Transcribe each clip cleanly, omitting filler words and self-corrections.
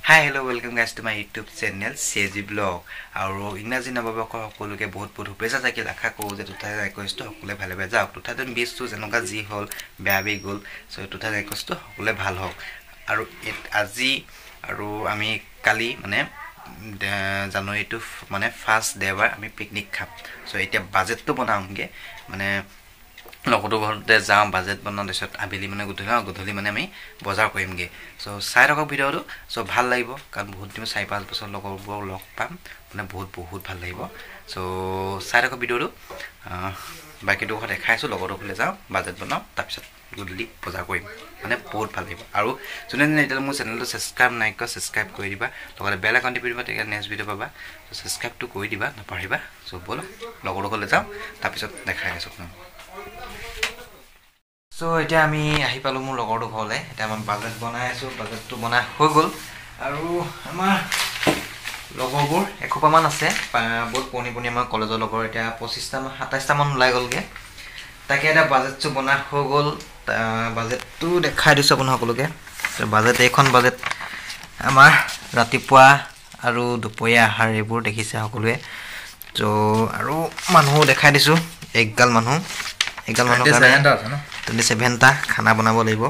Hi, hello, welcome guys to my YouTube channel, CG Vlog. Aru Ingraji nababako সকলোকে বহুত শুভেচ্ছা থাকিল আশা কৰো যে 2021 সকলে ভালে ভালে যাওক 2020 টো যেনকা জি হল বেয়াবি গল সো 2021 টো সকলে ভাল হোক আৰু আজি আৰু আমি কালি মানে জানুৱাৰী টো মানে ফাৰ্স্ট দেওবাৰ আমি পিকনিক খাম সো এতিয়া বাজেটটো বনাওঁগে মানে লগটো ঘৰতে যাম বাজেট বনাৰ পিছত আবেলি মানে গধূলি মানে আমি বজাৰ কৰিমগে সো চাই থকা ভিডিওটো সো ভাল লাগিব কাৰণ বহুত দিন 4-5 বছৰ লগৰবোৰ লগ পাম মানে বহুত ভাল লাগিব সো চাই থকা ভিডিওটো বাকিটো কথা দেখাইছো লগটো খুলে যাম বাজেট বনাও তাৰ পিছত গধূলি বজাৰ কৰিম মানে বহুত ভাল লাগিব আৰু যোনে এতিয়া মোৰ চেনেলটো সাবস্ক্ৰাইব নাই কৰা সাবস্ক্ৰাইব কৰি দিবা লগতে বেল আইকন টিপি দিবা তেতিয়া নেক্সট ভিডিও পাবা সো সাবস্ক্ৰাইবটো কৰি দিবা নাপাহৰিবা সো বল লগটো খুলে যাম তাৰ পিছত দেখাই আছো সো এতিয়া আমি আহি পালো মোৰ লগৰটো ঘৰলে এটা আমি বাজেট বনাই আছো বাজেটটো বনাই হৈ গল আৰু আমাৰ লগৰবোৰ একোপামান আছে বহুত পনি আমাৰ কলেজৰ লগৰ এতিয়া 25টা 27টা মান ওলাই গলগে তাকে এটা বাজেটটো বনাই হৈ গল বাজেটটো দেখাই দিছো আপোনাক সকলোকে বাজেট এইখন বাজেট আমাৰ ৰাতিপুৱা আৰু দুপৰীয়া আহাৰ এইবোৰ দেখিছে সকলোৱে তো আৰু মানুহ দেখাই দিছো একগাল মানুহ 27টা খানা বনাব লাগিব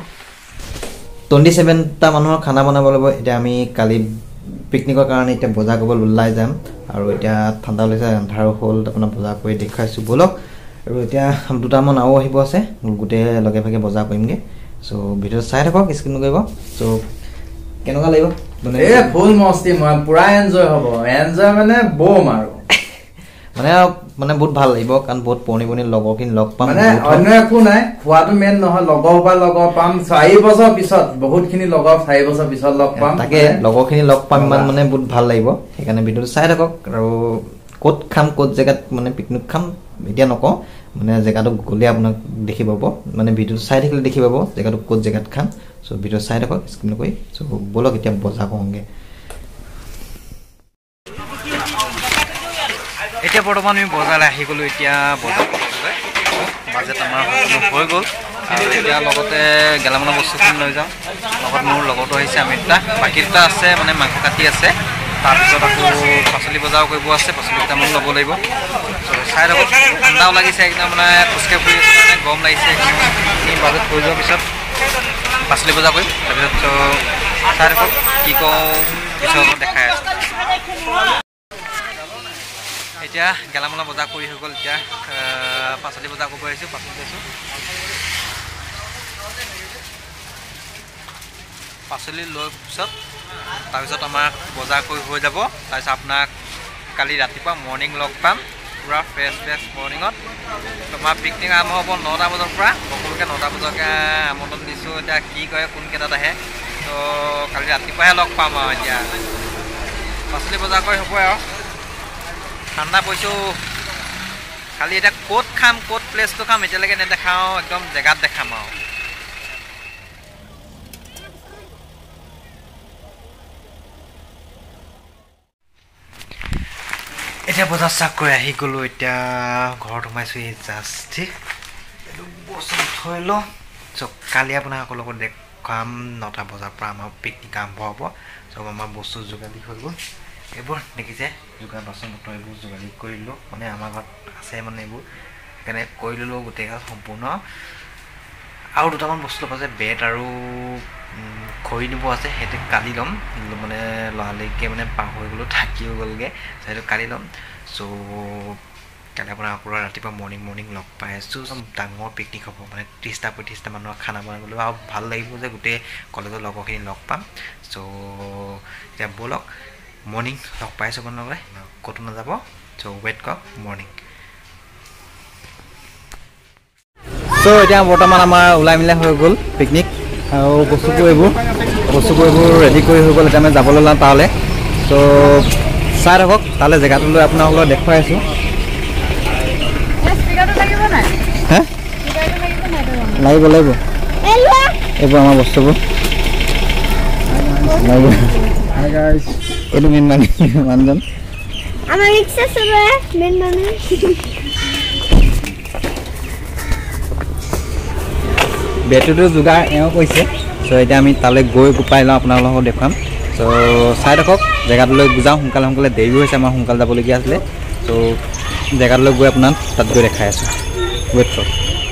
27টা মানুহৰ খানা বনাব লাগিব এতিয়া আমি কালি পিকনিকৰ কাৰণে এতিয়া বজাৰ কৰিব ওলাই যাম আৰু এতিয়া ঠাণ্ডা হৈছে আন্ধাৰ হ'ল আপোনাৰ বজাৰ কৰি দেখাইছো বলক আৰু এতিয়া দুটামান আও আহিব আছে গুটে লগে ভাগে বজাৰ কৰিমগে সো ভিডিও চাই থাকক স্ক্ৰিন কৰিব সো কেনেকুৱা লাগিব মানে এ ফুল মস্তি মই পুৰা এনজয় হ'ব এনজয় মানে বম আৰু মানে বহুত ভাল লাগিব কাৰণ বহুত পনি লগৰখিনি লগ পাম মানে অন্য একো নাই খোৱাটো মেন নহয় লগৰ পাম 4 বছৰ পিছত বহুতখিনি লগৰ 4 বছৰ পিছত লগ পাম তাকে লগৰখিনি লগ পাম মানে বহুত ভাল লাগিব সেইকাৰণে ভিডিওটো চাই থাকক আৰু ক'ত খাম ক'ত জেগাত মানে পিকনিক খাম এতিয়া নকওঁ মানে জেগাটো গলে আপোনাক দেখি পাব মানে ভিডিওটো চাই থাকিলে দেখি পাব জেগাটো ক'ত জেগাত খাম সো ভিডিও চাই থাকক স্ক্ৰিন কৰি সো বলক এতিয়া বজাৰ কৰোঁগে এতিয়া বৰ্তমান আমি বজাৰলৈ আহি গলো এতিয়া বজাৰ কৰিবলৈ বাজেট আমাৰ হৈ গল আৰু এতিয়া লগতে গেলামালৰ বস্তুখিনি লৈ যাওঁ লগত মোৰ লগতো আহিছে আমি দুটা বাকী দুটা আছে মানে মাংস কাটি আছে তাৰপিছত আকৌ পাচলি বজাৰো কৰিব আছে পাচলি কেইটামান ল'ব লাগিব চাই থাকক ঠাণ্ডাও লাগিছে একদম মানে খোজকাঢ়ি ফুৰি আছে মানে গৰম লাগিছে এইখিনি বাজেট হৈ যোৱাৰ পিছত পাচলি বজাৰ কৰিম তাৰপিছত চাই থাকক কি কওঁ পিছত দেখাই আছোঁ এতিয়া গেলামালৰ বজাৰ কৰি হৈ গ'ল এতিয়া পাচলি বজাৰ কৰিব আহিছোঁ পাচলি লৈছোঁ পাচলি লৈ পিছত তাৰপিছত আমাক বজাৰ কৰি হৈ যাব তাৰপিছত আপোনাক কালি ৰাতিপুৱা মৰ্ণিং লগ পাম পুৰা ফ্ৰেছ মৰ্ণিঙত তোমাৰ পিকনিক আৰম্ভ হ'ব 9টা বজাৰ পৰা সকলোকে 9টা বজালৈকে আমন্ত্ৰণ দিছোঁ এতিয়া কি কৰে কোনকেইটাত আহে তো কালি ৰাতিপুৱাহে লগ পাম আৰু এতিয়া পাচলি বজাৰ কৰি হ'ব আৰু ঠাণ্ডা পইছোঁ খালি এতিয়া ক'ত খাম ক'ত প্লেচটো খাম এতিয়ালৈকে নেদেখাওঁ একদম জেগাত দেখাম আৰু এতিয়া বজাৰ চাক কৰি আহি গ'লো এতিয়া ঘৰত সোমাইছোঁ এই জাষ্ট এইটো বস্তু থৈ লওঁ চ' কালি আপোনাৰ সকলো লগত দেখাম 9টা বজাৰ পৰা আমাৰ পিকনিক আৰম্ভ হ'ব চব আমাৰ বস্তু যোগালি হৈ গ'ল এইবোৰ দেখিছে যোগান বাচন বৰ্তন এইবোৰ যোগালি কৰিলোঁ মানে আমাৰ ঘৰত আছে মানে এইবোৰ সেইকাৰণে কৰি ল'লোঁ গোটেইগাল সম্পূৰ্ণ আৰু দুটামান বস্তু ল'ব আছে বেট আৰু খৰি নিব আছে সেইটো কালি ল'ম মানে লৰালৰিকৈ মানে পাহৰি গ'লোঁ থাকিও গ'লগৈ সেইটো কালি ল'ম চ' কালি আপোনাৰ আকৌ ৰাতিপুৱা মৰ্ণিং লগ পাই আছোঁ ডাঙৰ পিকনিক হ'ব মানে 30টা মানুহৰ খানা বনাবলৈ আৰু ভাল লাগিব যে গোটেই কলেজৰ লগৰখিনি লগ পাম চ' এতিয়া ব'লক মৰ্ণিং লগ পাইছোঁ আপোনালোকে ক'তো নাযাব চ' ৱেইট কৰক মৰ্ণিং চ' এতিয়া বৰ্তমান আমাৰ ওলাই মিলাই হৈ গ'ল পিকনিক আৰু বস্তুবোৰ এইবোৰ ৰেডি কৰি হৈ গ'ল এতিয়া আমি যাবলৈ ওলাম তালৈ চ' চাই থাকক তালৈ জেগাটো লৈ আপোনালোকক দেখুৱাই আছোঁ লাগিব এইবোৰ আমাৰ বস্তুবোৰ এইটো মেইন মানুহজন আমাৰ ৰিক্সা চলোৱা মেইন মানুহ বেটেৰীটো যোগাৰ এওঁ কৈছে চ' এতিয়া আমি তালৈ গৈ পাই লওঁ আপোনালোকক দেখুৱাম সো চাই থাকক জেগাটোলৈ যাওঁ সোনকালে সোনকালে দেৰিও হৈছে আমাৰ সোনকালে যাবলগীয়া আছিলে সো জেগাটোলৈ গৈ আপোনাক তাত গৈ দেখাই আছোঁ ৱেইট কৰক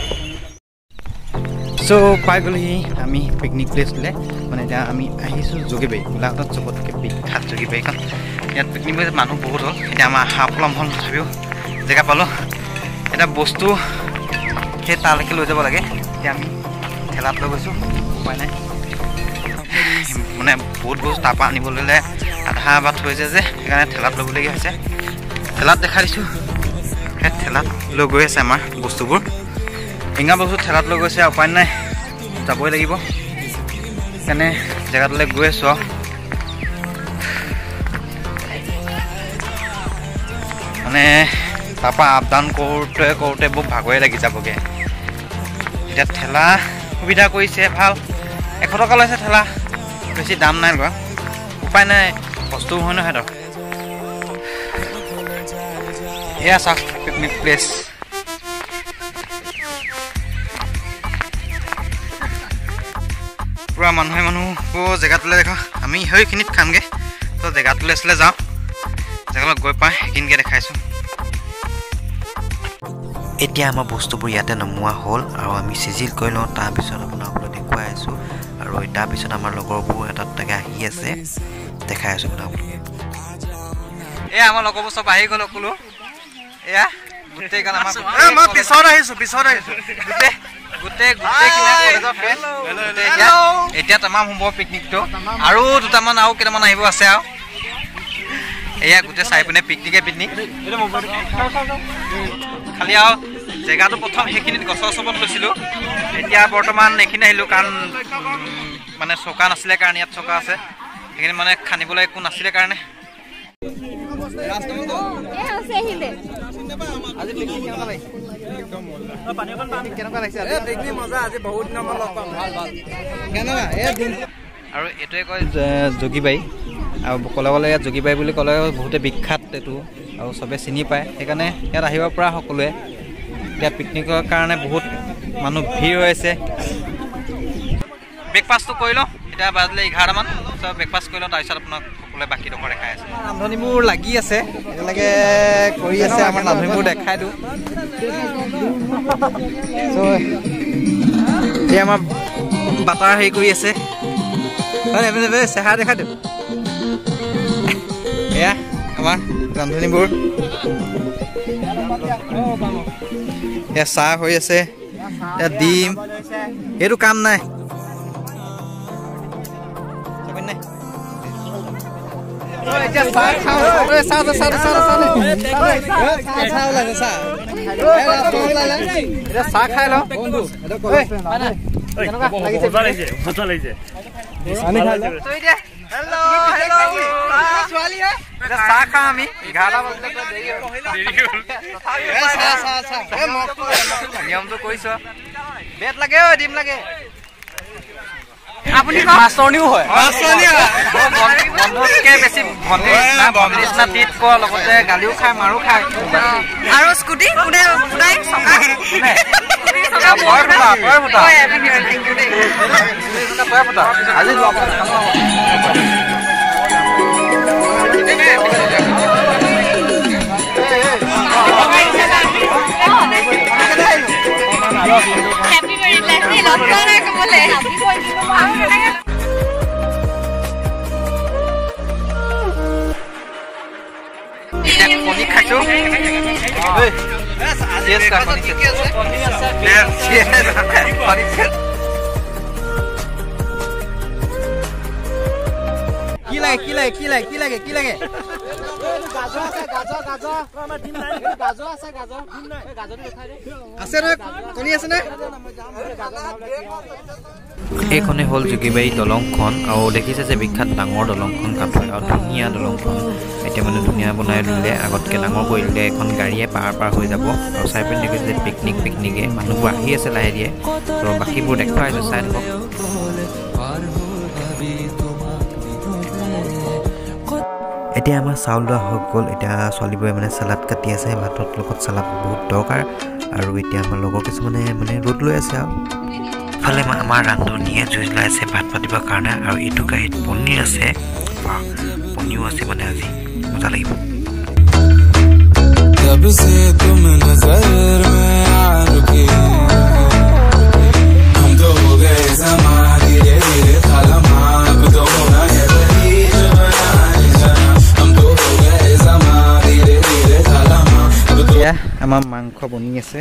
সো পাই গ'লোহি আমি পিকনিক প্লেচলৈ মানে এতিয়া আমি আহিছোঁ যোগীবাৰী গোলাঘাটত চবতকৈ বিখ্যাত যোগীবাৰীখন ইয়াত পিকনিক প্লেচ মানুহ বহুত হ'ল এতিয়া আমাৰ হাফ পলম হ'ল তথাপিও জেগা পালোঁ এটা বস্তু সেই তালৈকে লৈ যাব লাগে এতিয়া আমি ঠেলাত লৈ গৈছোঁ উপায় নাই মানে বহুত বস্তু তাৰপৰা আনিবলৈ হ'লে আধা বাট হৈছে যে সেইকাৰণে ঠেলাত ল'বলগীয়া হৈছে ঠেলাত দেখাই দিছোঁ সেই ঠেলাত লৈ গৈ আছে আমাৰ বস্তুবোৰ এঙা বস্তু ঠেলাত লৈ গৈছে উপায় নাই যাবই লাগিব সেইকাৰণে জেগাটোলৈ গৈ আছোঁ আৰু মানে তাৰপৰা আপ ডাউন কৰোঁতে কৰোঁতে বহুত ভাগৰে লাগি যাবগৈ এতিয়া ঠেলা সুবিধা কৰিছে ভাল 100 টকা লৈছে ঠেলা বেছি দাম নাই লোৱা উপায় নাই কষ্টও হয় নহয় সিহঁতৰ এয়া চাওক পিকনিক প্লেচ পুৰা মানুহ জেগাটোলৈ দেখা আমি সেইখিনিত খামগৈ তো জেগাটোলৈ আছিলে যাওঁ জেগালৈ গৈ পাই সেইখিনিকে দেখাইছোঁ এতিয়া আমাৰ বস্তুবোৰ ইয়াতে নমোৱা হ'ল আৰু আমি চিজিল কৰি লওঁ তাৰপিছত আপোনালোকক দেখুৱাই আছোঁ আৰু তাৰপিছত আমাৰ লগৰবোৰ এটা দুটাকৈ আহি আছে দেখাই আছোঁ আপোনালোকে এয়া আমাৰ লগৰবোৰ চব আহি গ'ল সকলো এয়া গোটেই গাল আমাৰ পিছত আহিছোঁ এতিয়া তামাম হ'ব পিকনিকটো আৰু দুটামান আৰু কেইটামান আহিব আছে আৰু এয়া গোটেই চাই পিনে পিকনিক খালি আৰু জেগাটো প্ৰথম সেইখিনিত গছৰ চবত লৈছিলোঁ এতিয়া বৰ্তমান এইখিনি আহিলোঁ কাৰণ মানে চকা নাছিলে কাৰণে ইয়াত চকা আছে সেইখিনি মানে খান্দিবলৈ একো নাছিলে কাৰণে আৰু এইটোৱে কয় যোগীবাৰী আৰু ক'লে গ'লে ইয়াত যোগীবাৰী বুলি ক'লে বহুতে বিখ্যাত এইটো আৰু চবে চিনি পায় সেইকাৰণে ইয়াত আহিব পৰা সকলোৱে এতিয়া পিকনিকৰ কাৰণে বহুত মানুহ ভিৰ হৈ আছে ব্ৰেকফাষ্টটো কৰি লওঁ এতিয়া বাজিলে 11টামান চব ব্ৰেকফাষ্ট কৰি লওঁ তাৰপিছত আপোনাক সকলোৱে বাকীডোখৰ দেখাই আছে ৰান্ধনিবোৰ লাগি আছে এতিয়ালৈকে কৰি আছে আমাৰ ৰান্ধনিবোৰ দেখাই দিওঁ এই আমাৰ বাটাৰ হেৰি কৰি আছে চেহেৰা দেখাই দিওঁ এয়া আমাৰ ৰান্ধনিবোৰ এয়া চাহ হৈ আছে এয়া ডিম এইটো কাম নাই চাহ খাই লওঁ চাহ খাওঁ আমি 11টা নিয়মটো কৰিছ বেট লাগে ডিম লাগে আপুনি মাছনিও হয় বন্ধুতকৈ বেছি ভণ্টিৰ নিচিনা টিট কৰ লগতে গালিও খায় মাৰো খায় আৰু স্কুটি আজি কণী খাইছো কি লাগে এইখনে হ'ল যোগীবাৰী দলংখন আৰু দেখিছে যে বিখ্যাত ডাঙৰ দলংখন কাঠৰ আৰু ধুনীয়া দলংখন এতিয়া মানে ধুনীয়া বনাই দিলে আগতকৈ ডাঙৰ কৰি দিলে এখন গাড়ীয়ে পাৰ হৈ যাব আৰু চাই পিনে দেখিছে যে পিকনিকে মানুহবোৰ আহি আছে লাহে দিয়ে তো বাকীবোৰ দেখুৱাই আছোঁ চাই থাকক এতিয়া আমাৰ চাউল লোৱা হৈ গ'ল এতিয়া ছোৱালীবোৰে মানে চালাড কাটি আছে ভাতৰ লগত চালাড বহুত দৰকাৰ আৰু এতিয়া আমাৰ লগৰ কিছুমানে মানে ৰ'দ লৈ আছে আৰু ইফালে আমাৰ ৰান্ধনীয়ে জুই জ্বলাইছে ভাত পাতিবৰ কাৰণে আৰু এইটো কাঁহীত পনীৰ আছে পনীৰো আছে মানে আজি মজা লাগিব जब से तुम नजर में आ रुके हम तो हो गए समा धीरे धीरे थालमा अब तो होना है वही जो बनाने जाना हम तो हो गए समा धीरे धीरे थालमा अब तो আমাৰ মাংস বনি আছে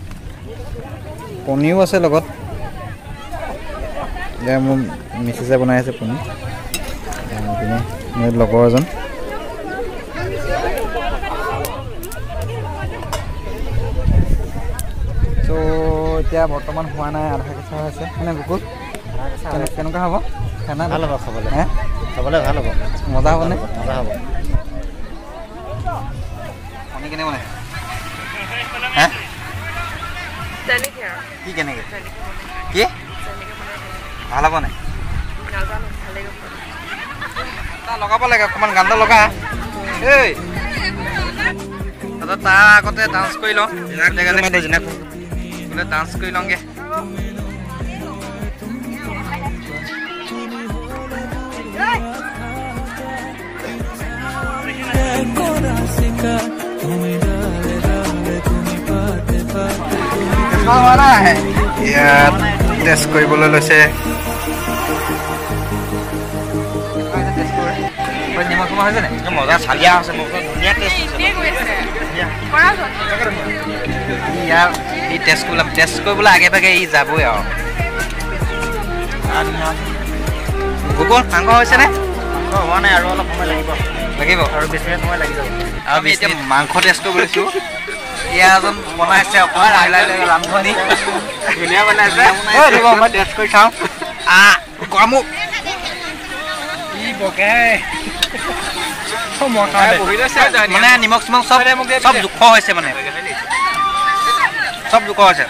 পনীৰো আছে লগত মোৰ মিছেছে বনাই আছে পনীৰ মোৰ লগৰ এজন তো এতিয়া বৰ্তমান হোৱা নাই আধা কেঁচা হৈছে মানে গুকুল কেনেকুৱা হ'ব খানা ভাল হ'ব খাবলৈ খাবলৈ ভাল হ'ব মজা হ'বনে মজা হ'ব পানী কেনে বনাই কি কেনেকৈ কি ভাল হ'ব নাই লগাব লাগে অকণমান গানটো লগা এই তাৰ আগতে ডান্স কৰি লওঁ ডান্স কৰি লওঁগে ইয়াত টেষ্ট কৰিবলৈ লৈছে নিমখ কমা হৈছে নাই মজা চালিয়া আছে ধুনীয়া টেষ্ট ইয়াৰ এই টেষ্ট কৰিবলৈ আগে ভাগে ই যাবই আৰু গুগল মাংস হৈছেনে হোৱা নাই আৰু অলপ সময় লাগিব আৰু বেছি সময় লাগি যাব আৰু আমি এতিয়া মাংস টেষ্ট কৰিব লৈছোঁ এয়া এজন বনাইছে অকণমান ৰান্ধনী ধুনীয়া বনাইছে মই টেষ্ট কৰি চাওঁ মোক মানে নিমখ চিমখ চব জোখ হৈছে মানে চব জোখ হৈছে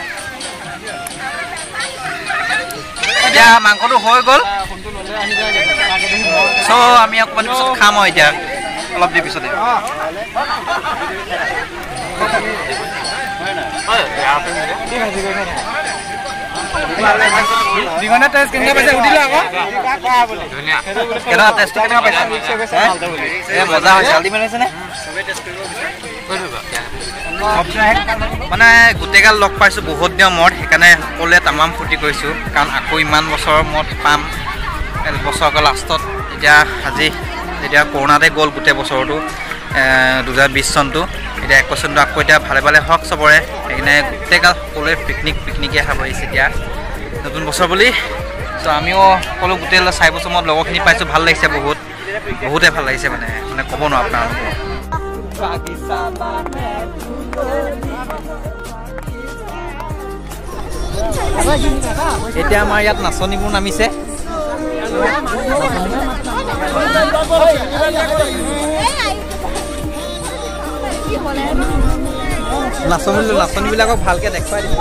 এতিয়া মাংসটো হৈ গ'ল চ' আমি অকণমান পিছত খাম আৰু এতিয়া অলপ দেৰি পিছতে মানে গোটেইগাল লগ পাইছোঁ বহুত দিনৰ মূৰত সেইকাৰণে সকলোৱে তামাম ফূৰ্তি কৰিছোঁ কাৰণ আকৌ ইমান বছৰৰ মূৰত পাম বছৰৰ লাষ্টত এতিয়া আজি এতিয়া কৰোণাতে গ'ল গোটেই বছৰটো 2020 চনটো এতিয়া 21 চনটো আকৌ এতিয়া ভালে ভালে হওক চবৰে সেইকাৰণে গোটেইগাল সকলোৱে পিকনিকে খাব আহিছে এতিয়া নতুন বছৰ বুলি চ' আমিও সকলো গোটেই 4 বছৰ মূৰত লগৰখিনি পাইছোঁ ভাল লাগিছে বহুতে ভাল লাগিছে মানে ক'ব নোৱাৰোঁ আপোনালোকক এতিয়া আমাৰ ইয়াত নাচনীবোৰ নামিছে নাচনীবিলাকক ভালকে দেখুৱাই দিব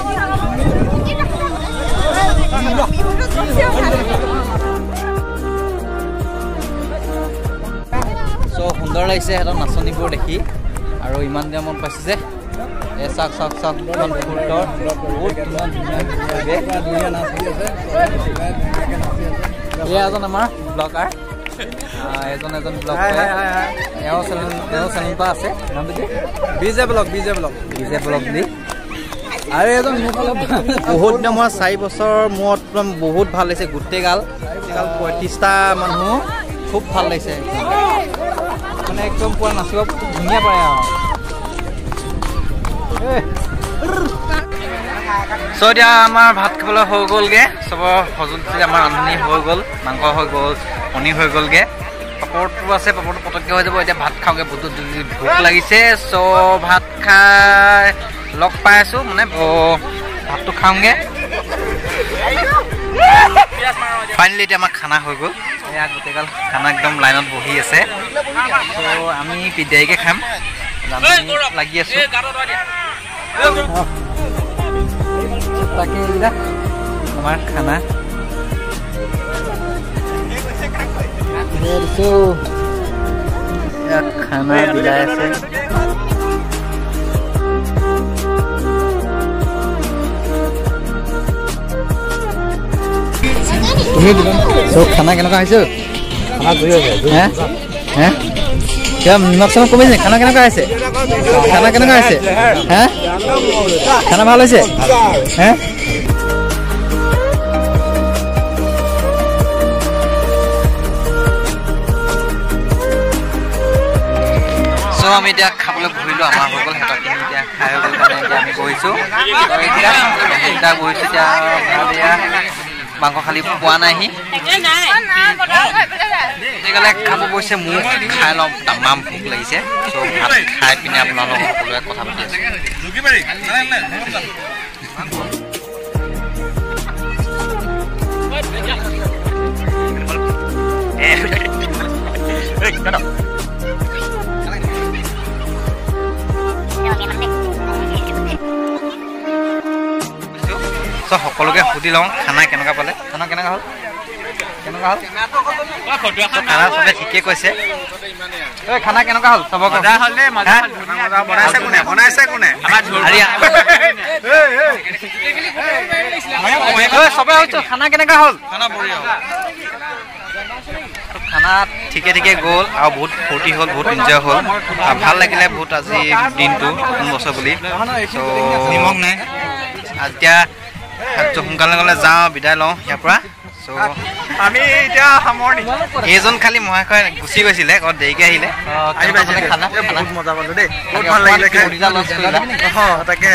চ' সুন্দৰ লাগিছে সিহঁতৰ নাচনীবোৰ দেখি আৰু ইমান দিনৰ মন পাইছে যে চাওক ইমান সুন্দৰ বহুত ইমান ধুনীয়া এয়া এজন আমাৰ ব্লগাৰ এজন ব্লগাৰ এওঁ চেনেল এটা আছে নামটো কি বিজে ব্লগ দি আৰু এজন বহুত দিনৰ মূৰত 4 বছৰ মূৰত বহুত ভাল লাগিছে গোটেইগাল 35টা মানুহ খুব ভাল লাগিছে মানে একদম পুৰা নাচিব ধুনীয়া পাৰে আৰু চ' এতিয়া আমাৰ ভাত খাবলৈ হৈ গ'লগৈ চবৰ সঁজুলি আমাৰ ৰান্ধনি হৈ গ'ল মাংস হৈ গ'ল পনীৰ হৈ গ'লগৈ পাপৰটো আছে পাপৰটো পটককৈ হৈ যাব এতিয়া ভাত খাওঁগৈ বহুত ভোক লাগিছে চ' ভাত খাই লগ পাই আছোঁ মানে ভাতটো খাওঁগৈ ফাইনেলি এতিয়া আমাৰ খানা হৈ গ'ল এয়া গোটেইগাল খানা একদম লাইনত বহি আছে চ' আমি দেৰিকৈ খাম লাগি আছোঁ তাকে আমাৰ খানা খানা বিলাই আছে So খানা কেনেকুৱা হৈছে? হে হে কিয় নিমখ চিমখ কমিছে? খানা কেনেকুৱা হৈছে? খানা কেনেকুৱা হৈছে? হে খানা ভাল হৈছে? হে আমি এতিয়া খাবলৈ বহিলোঁ আমাৰ সকল সিহঁতক এতিয়া খাই হৈ গ'ল কাৰণে এতিয়া আমি বহিছোঁ এতিয়া বহিছোঁ এতিয়া মাংস খালি পোৱা নাইহি সেইকাৰণে খাব বহিছে মোক খাই লওঁ তামাম ভোক লাগিছে চ' ভাত খাই পিনে আপোনালোক সকলোৱে কথা পাতি আছোঁ সকলোকে সুধি লওঁ খানা কেনেকুৱা পালে খানা কেনেকুৱা হ'ল কেনেকুৱা হ'ল খানা চবে ঠিকেই কৈছে খানা কেনেকুৱা হ'ল চবক চবে হৈছো খানা কেনেকুৱা হ'ল খানা ঠিকে ঠিকে গ'ল আৰু বহুত ফূৰ্তি হ'ল বহুত এনজয় হ'ল ভাল লাগিলে বহুত আজি দিনটো নতুন বছৰ বুলি নিমখ নাই এতিয়া সোনকালে গ'লে যাওঁ বিদায় লওঁ ইয়াৰ পৰা চ' আমি এতিয়া সামৰণি এইজন খালি মহাশয় গুচি গৈছিলে অকণ দেৰিকৈ আহিলে বহুত মজা পালোঁ দেই বহুত ভাল লাগিলে তাকে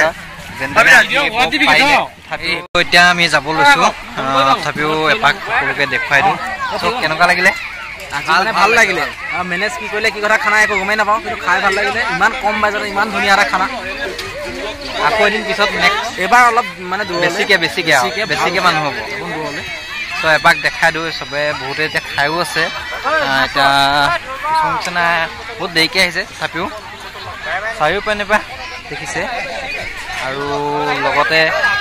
এতিয়া আমি যাব লৈছোঁ তথাপিও এপাক সকলোকে দেখুৱাই দিওঁ চ' কেনেকুৱা লাগিলে ভাল লাগিলে মেনেজ কি কৰিলে কি কথা খানা একো গমেই নাপাওঁ কিন্তু খাই ভাল লাগিলে ইমান কম বাজেটত ইমান ধুনীয়া এটা খানা আকৌ এদিন পিছত নেক্সট এইবাৰ অলপ মানে বেছিকৈ মানুহ হ'ব চ' এপাক দেখাই দিওঁ চবে বহুতে এতিয়া খায়ো আছে এতিয়া কিছুমান নিচিনা বহুত দেৰিকৈ আহিছে তথাপিও চাৰিওপিনে পৰা দেখিছে আৰু লগতে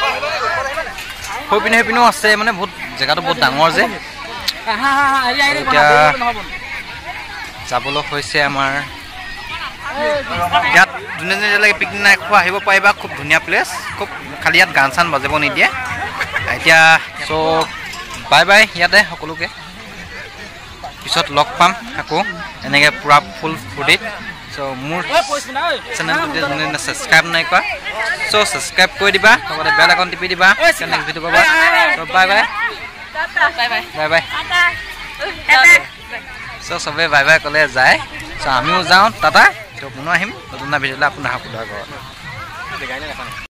সেইপিনেও আছে মানে বহুত জেগাটো বহুত ডাঙৰ যে এতিয়া যাবলৈ হৈছে আমাৰ ইয়াত যোনে যোনে যেতিয়ালৈকে পিকনিক নাই খোৱা আহিব পাৰিবা খুব ধুনীয়া প্লেচ খুব খালি ইয়াত গান চান বাজিব নিদিয়ে এতিয়া চ' বাই বাই ইয়াতে সকলোকে পিছত লগ পাম আকৌ এনেকৈ পূৰা ফুল ফূৰ্তিত চ' মোৰ চেনেলটো যোনে যোনে ছাবস্ক্ৰাইব নাই কৰা চ' ছাবস্ক্ৰাইব কৰি দিবা লগতে বেল আইকন টিপি দিবা নেক্সট ভিডিঅ' পাবা চ' বাই বাই বাই বাই চ' চবে বাই বাই ক'লে যায় চ' আমিও যাওঁ টাটা ত' পুনৰ আহিম নতুন ভিডিঅ'লৈ আপোনাৰ ঘৰত